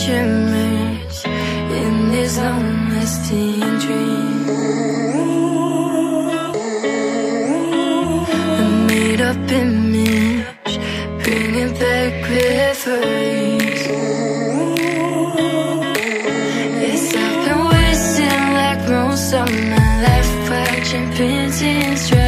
shimmers in this long-lasting dream. A made-up image, bringing back memories. Yes, I've been wasting like most of my life, watching paintings dry.